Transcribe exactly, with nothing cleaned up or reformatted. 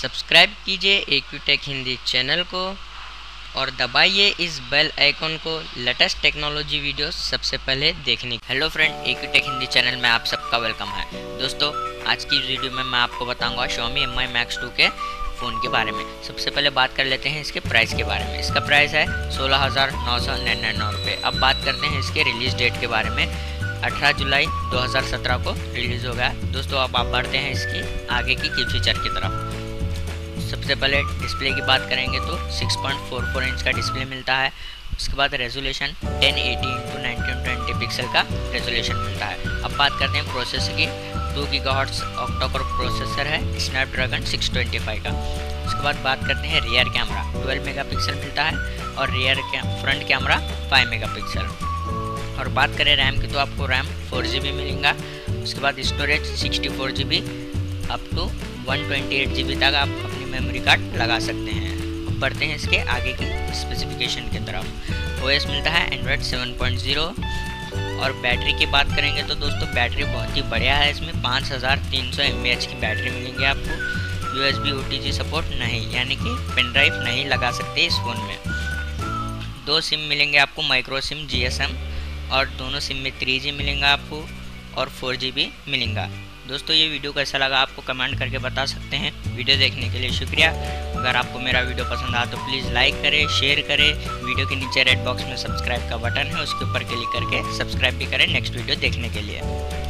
Subscribe कीजिए एक्यूटेक Hindi channel को और दबाइए इस बेल आइकन को लेटेस्ट टेक्नोलॉजी वीडियोस सबसे पहले देखने। हेलो फ्रेंड, एक्यूटेक हिंदी चैनल में आप सबका वेलकम है। दोस्तों, आज की वीडियो में मैं आपको बताऊंगा Xiaomi M I Max two के फ़ोन के बारे में। सबसे पहले बात कर लेते हैं इसके प्राइस के बारे में। इसका प्राइस है सोलह हज़ार नौ सौ निन्यानवे रुपये। अब बात करते हैं इसके रिलीज़ डेट के बारे में। अठारह जुलाई दो हज़ार सत्रह को रिलीज़ हो गया। दोस्तों, अब आप बढ़ते हैं इसकी आगे की की फीचर की तरफ। सबसे पहले डिस्प्ले की बात करेंगे तो six point four four inch का डिस्प्ले मिलता है। उसके बाद resolution ten eighty into nineteen twenty pixel का रेजोल्यूशन मिलता है। अब बात करते हैं प्रोसेसर की। टू गीगाहर्ट्ज़ ऑक्टा-कोर प्रोसेसर है स्नैपड्रैगन सिक्स ट्वेंटी फाइव का। उसके बाद बात करते हैं रियर कैमरा। ट्वेल्व मेगापिक्सल मिलता है और rear front camera five megapixel. और बात करें रैम की तो आपको रैम फोर जी बी मिलेगा। उसके बाद storage sixty four G B up to one twenty eight G B तक आप अपनी मेमोरी कार्ड लगा सकते हैं। अब बढ़ते हैं इसके आगे की स्पेसिफिकेशन की तरफ। ओएस मिलता है एंड्रॉयड सेवन पॉइंट ज़ीरो। और बैटरी की बात करेंगे तो दोस्तों बैटरी बहुत ही बढ़िया है। इसमें पाँच हज़ार तीन सौ एम ए एच की बैटरी मिलेंगी आपको। U S B O T G support नहीं, यानी कि पेन ड्राइव नहीं लगा सकते इस फ़ोन में। दो सिम मिलेंगे आपको, micro SIM, G S M, और दोनों सिम में थ्री जी मिलेंगा आपको और फोर जी भी मिलेगा। दोस्तों, ये वीडियो कैसा लगा आपको कमेंट करके बता सकते हैं। वीडियो देखने के लिए शुक्रिया। अगर आपको मेरा वीडियो पसंद आया तो प्लीज़ लाइक करें, शेयर करें। वीडियो के नीचे रेड बॉक्स में सब्सक्राइब का बटन है, उसके ऊपर क्लिक करके सब्सक्राइब भी करें नेक्स्ट वीडियो देखने के लिए।